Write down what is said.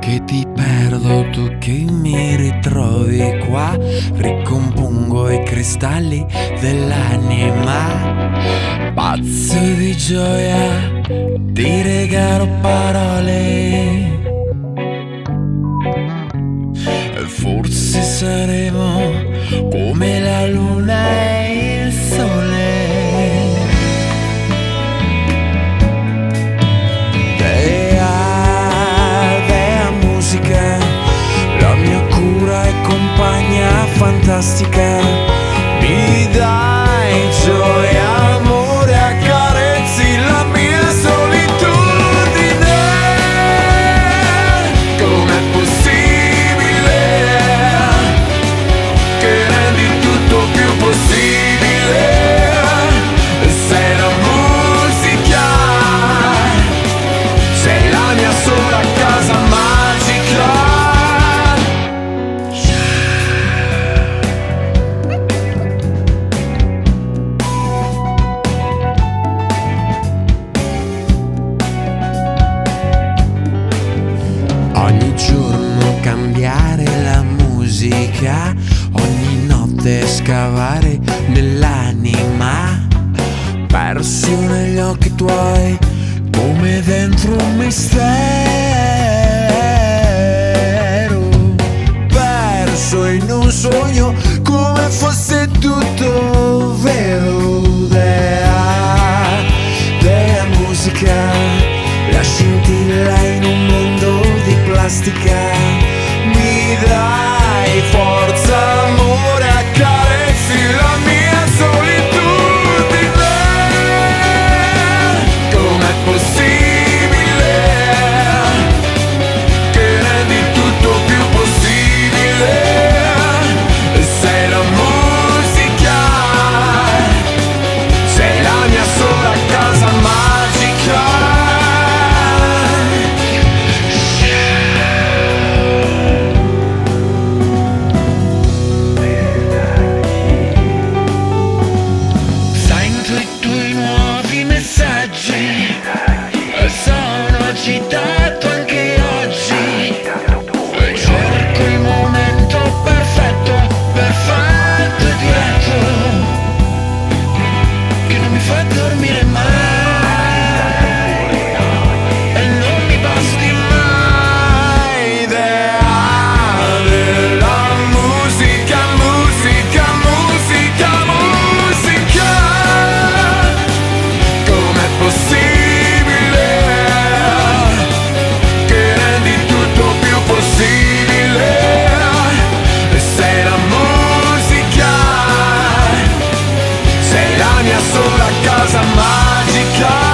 che ti perdo, tu che mi ritrovi qua. Ricompongo i cristalli dell'anima, pazzo di gioia, ti regalo parole. E forse saremo come la luna e il sole. La mia cura e compagna fantastica, mi dai gioia, amore, accarezzi la mia solitudine. Com'è possibile che rendi tutto più possibile? Sei la musica, sei la mia sola casa magica. Ogni giorno cambiare la musica, ogni notte scavare nell'anima, perso negli occhi tuoi come dentro un mistero, perso in un sogno come fosse tutto vero. Dea musica, la scintilla in un mondo di plastica, mi dai forza, amore, accarezzi la mia solitudine. Com'è possibile che rendi tutto più possibile? Sei la musica, sei la mia sola casa magica. Sono agitato anche oggi e cerco il momento perfetto, perfetto e diretto, che non mi fa dormire mai e non mi basti mai. Idea della musica, musica, musica, musica. Com'è possibile sola casa magica?